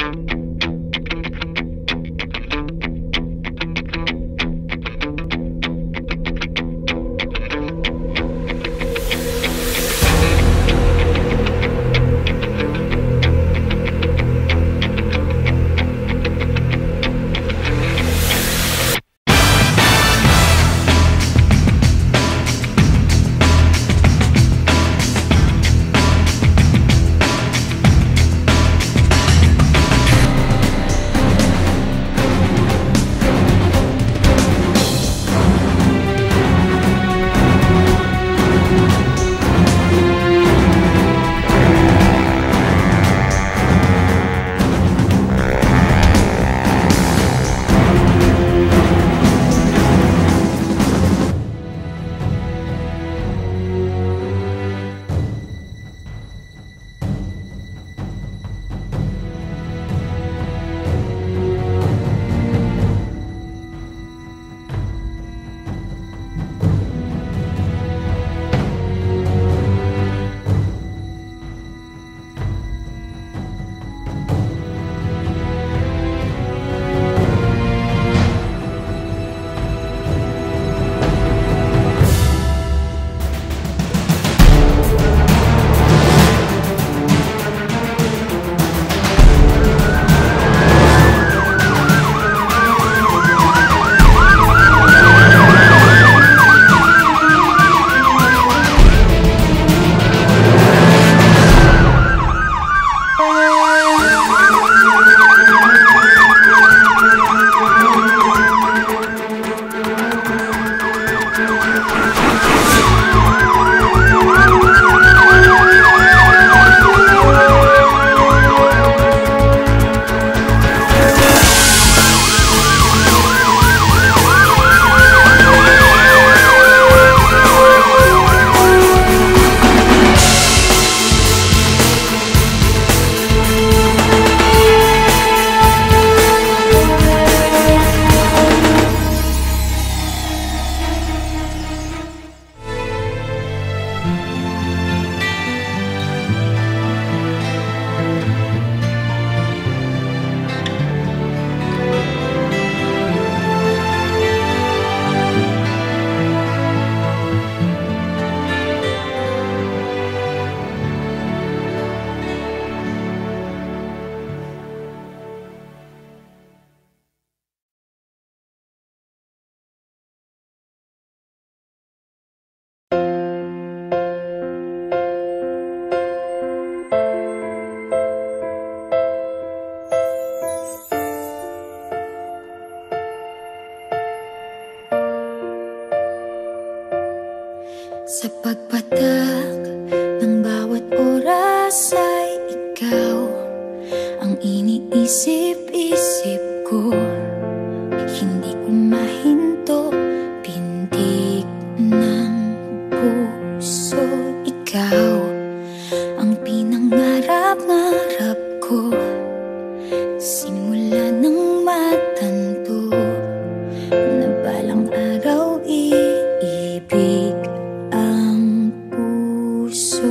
Sa pagpatak ng bawat oras ay ikaw ang iniisip-isip ko. Hindi ko mahinto, pintig ng puso. Ikaw ang pinangarap-ngarap ko, simula ng matanto na balang araw iibig ang puso.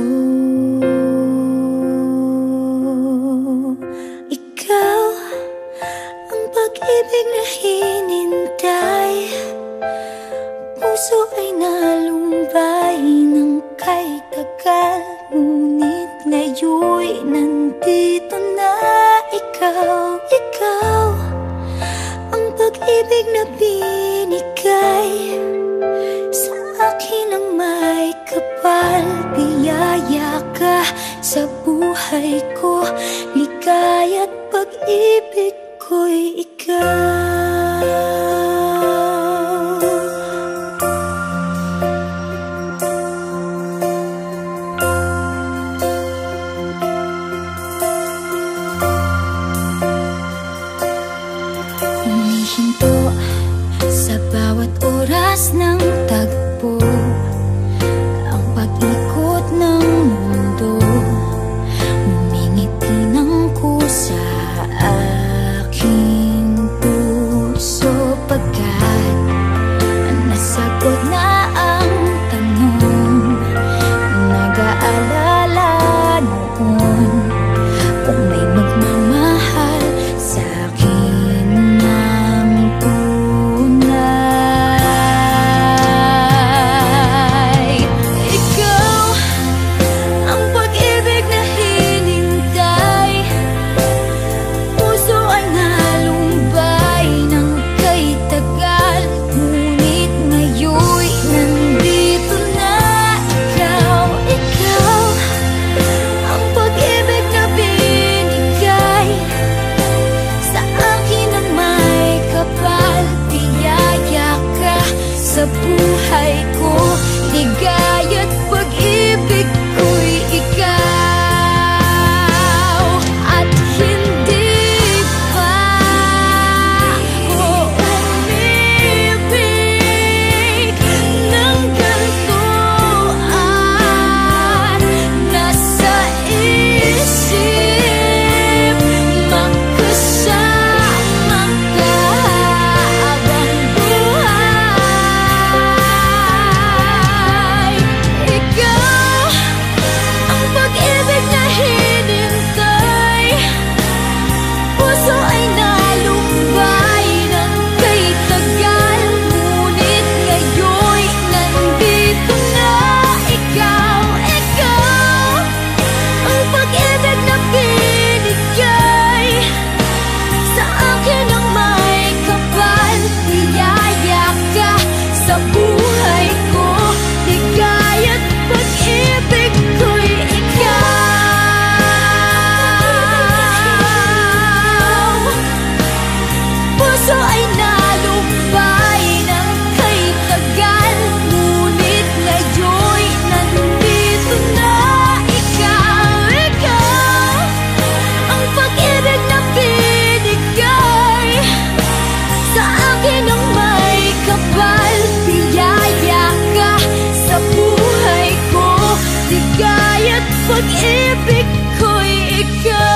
Ikaw ang pag-ibig na hinintay, puso ay nalumbay ng kay tagal, ngunit ngayon'y nandito na ikaw. Ikaw ang pag-ibig na binigay sa akin ng may kapal. Biyaya ka sa buhay ko, ligaya't pag-ibig ko'y ikaw. Humihinto sa bawat oras ng tagpo, ang pag-ikot ng mundo, ngumingiti ng kusa aking puso. Pagkat nasagot na ang tanong, nag-aalala noon kung may magmamahal pag-ibig ko'y ikaw.